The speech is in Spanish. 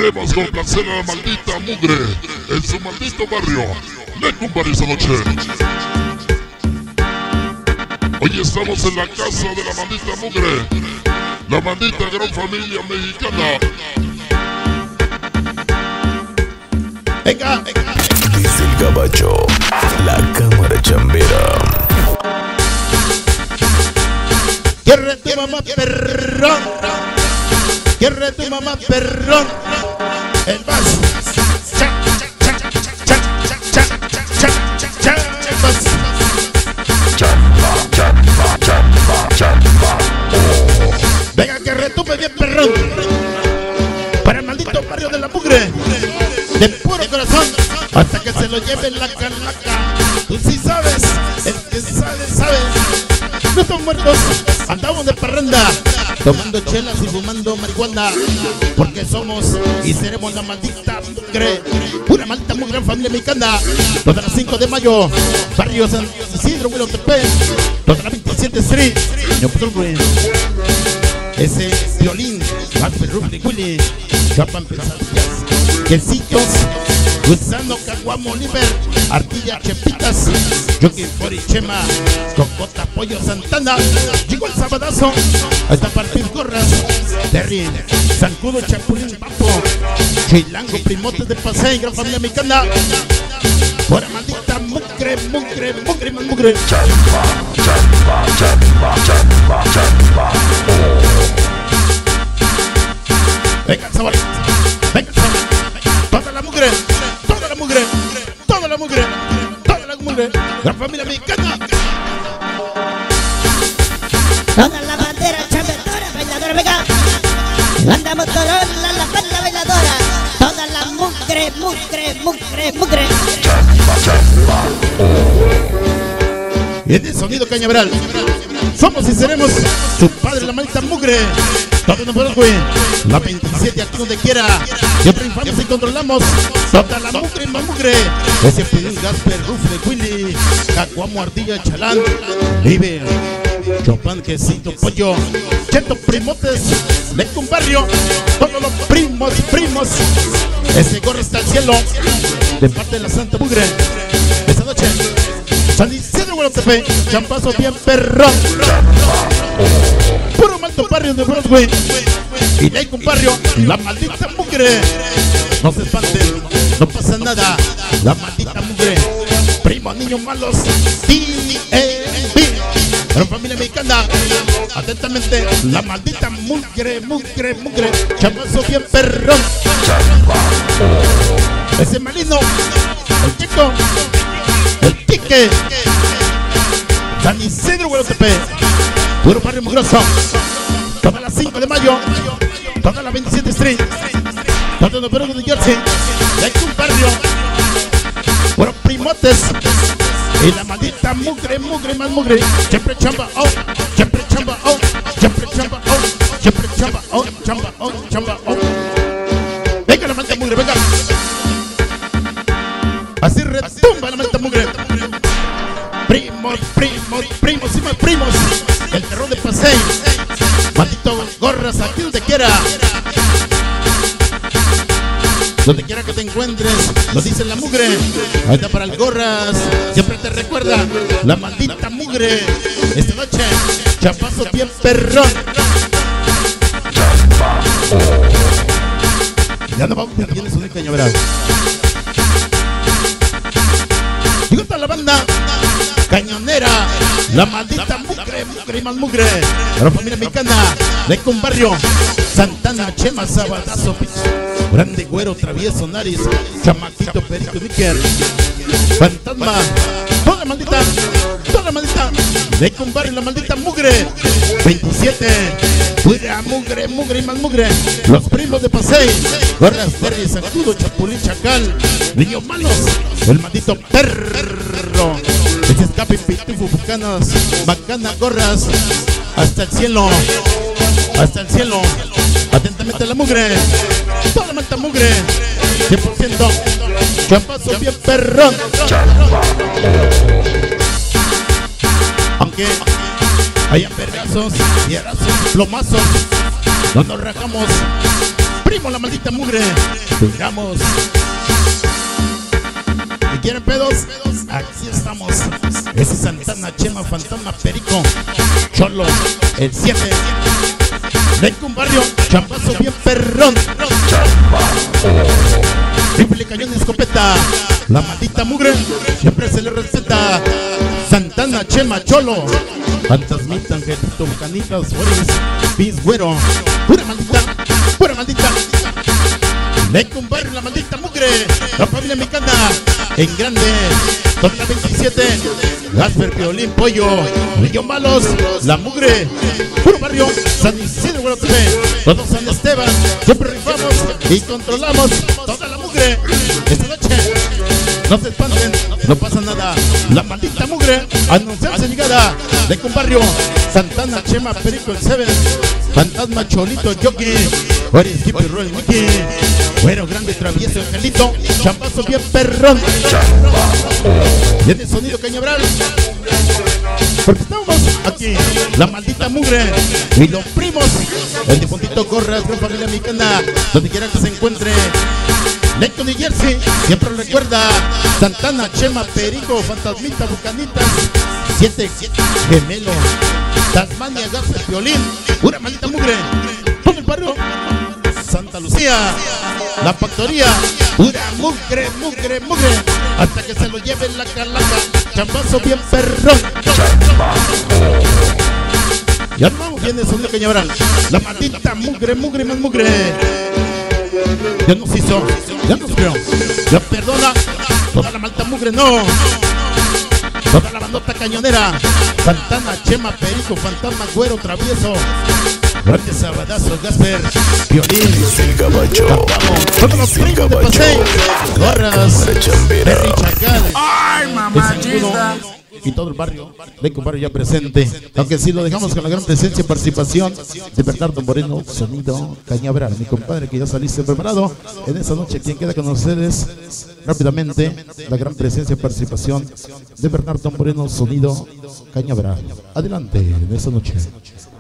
Queremos complacer a la maldita mugre en su maldito barrio. Lecumberri esta noche. Hoy estamos en la casa de la maldita mugre, la maldita gran familia mexicana. Venga, venga. Dice el gabacho, la cámara chambera. Quiere tu mamá perrón, quiere tu mamá perrón. El vaso. Venga que retumbe bien perrón. Para el maldito barrio de la mugre, de puro corazón, hasta que se lo lleve la calaca. Tú sí sabes, el que sabe, sabe. No estamos muertos, andamos de parranda, tomando chelas y fumando marihuana, porque somos y seremos la maldita mugre, una maldita muy gran familia mexicana. Todas las 5 de mayo, barrio San Isidro, Huilotepec, toda la 27 Street, ese violín, Rufle Willy, chapan pesadillas, quesitos, gusano, caguamo, liver, ardilla, chepitas, Yuki, Chema, Cocota, Pollo, Santana. Llegó el sabadazo, hasta partir gorras, Terry, Zancudo, Chapulín, Papo, Chilango, Primotes de Pasey, gran familia mexicana. Fuera maldita mugre, mugre, mugre, más mugre. Chamba, chamba, chamba, chamba, chamba. Venga, sabor, venga, sabor. Toda la mugre, toda la mugre, toda la mugre, toda la mugre, la familia mexicana. Toda la bandera chambedora, bailadora, venga. Andamos todos la banda bailadora. Toda la mugre, mugre, mugre, mugre. Chamba, chamba. Y en el sonido cañaveral, somos y seremos su padre, la maldita mugre. Todos nosotros, güey, la 27 aquí donde quiera. Siempre infamos y controlamos toda la mugre, más mugre. Ese Pilín, Gasper, Rufle, Willy, Caguamo, Ardilla, Chalán, Live, Chopin, Quesito, Pollo, Cheto, Primotes, Lecumberri, todos los primos, primos. Ese gorro está al cielo, de parte de la Santa Mugre. Esta noche, San Isidro, Huilotepec, champazo bien perrón. Puro malto barrio de Broadway y Lecumberri, la maldita mugre. No se espanten, no pasa nada. La maldita mugre, primos, niños malos, D.A.B. Gran familia mexicana, atentamente, la maldita mugre, mugre, mugre. Champazo bien perrón. Ese malino, el chico, el pique, San Isidro, Huilotepec, puro barrio mugroso. Todas las 5 de mayo, toda la 27 Street, todos los perros de Jersey, Lecumberri, puro primotes. Y la maldita mugre, mugre, más mugre. Siempre chamba, oh, siempre chamba, oh, siempre chamba, oh, siempre chamba, oh, chamba, oh, chamba, oh. Venga la maldita mugre, venga. Así retumba la maldita mugre. Primos, primos, primos y más primos. El terror de Pasey. Maldito gorras aquí donde quiera. Donde quiera que te encuentres, nos dice la mugre. Ahí está para el gorras. Siempre te recuerda la maldita mugre. Esta noche, chapazo bien perrón. Ya no vamos, aquí tienes un cañaveral. Y toda la banda cañonera, la maldita mugre, mugre y más mugre. La familia mexicana, Lecumberri, Santana, Chema, Sabadazo, Grande, Güero, Travieso, Nariz, Chamaquito, Perico, Níker, Fantasma, toda la maldita Lecumberri, la maldita mugre. 27, pura mugre, mugre y más mugre. Los primos de Pasey, gorras, Terry, Sacudo, Chapulín, Chacal, niños malos, el maldito perro. Ese escape, pitufo, bucanas, bacanas, gorras, hasta el cielo, hasta el cielo. Atentamente la mugre, toda la maldita mugre, 100%, champazo bien perrón. Aunque hayan perrazos, hierazos, plomazos, no nos rajamos. primos, la maldita mugre. Llegamos. ¿Y quieren pedos? Aquí estamos. Ese es Santana, Chema, Fantasma, Perico, Cholo, el 7. Venga un barrio, champazo bien perrón. Triple cañón y escopeta. La maldita mugre siempre se le respeta. Santana, Chema, Cholo, Fantasmita, Angelito, Canitas, Boris, Pis, Güero. Pura maldita, pura maldita. Venga un barrio, la maldita mugre. La familia mexicana en grande. Toda la 27. Gasper, Violín, Pollo, Millón Malos, la mugre. Puro barrio, San Isidro, Guadalupe. Todos San Esteban. Siempre rifamos y controlamos toda la mugre. Esta noche no se espanten, no pasa nada. La maldita mugre anuncia su llegada de un barrio. Santana, Chema, Perico, el 7. Fantasma, Cholito, Jockey, Juárez, Kipi, Roy, Mickey, Güero, grande, travieso, Angelito, champazo bien perrón. Tiene sonido cañabral. Porque estamos aquí, la maldita mugre y los primos. El difuntito Corras, gran familia mexicana, donde quiera que se encuentre. Lecton y Jersey, siempre lo recuerda. Santana, Chema, Perico, Fantasmita, Bucanitas, 7 Gemelo, Tasmania, Gasper, Violín, pura maldita mugre. Todo el barrio, Santa Lucía, la factoría, pura mugre, mugre, mugre. Hasta que se lo lleve la calaca, champazo bien perrón. Ya no vamos bien de sonido cañaveral. La maldita mugre, mugre, más mugre. Ya nos hizo, ya nos creó, ya perdona. Toda la maldita mugre no. Toda la bandota cañonera. Santana, Chema, Perico, Fantasma, Güero, Travieso, grandes sabadazos, Gasper, Violín, El Gabacho. todos los primos de paseo, Gorras, Perry, Chacal, Ay, mamachista. y todo el barrio, venga un barrio ya presente. Aunque sí lo dejamos con la gran presencia y participación de Bernardo Moreno, sonido cañaveral. Mi compadre que ya saliste preparado en esa noche. Quien queda con ustedes rápidamente, la gran presencia y participación de Bernardo Moreno, sonido cañaveral. Adelante en esa noche.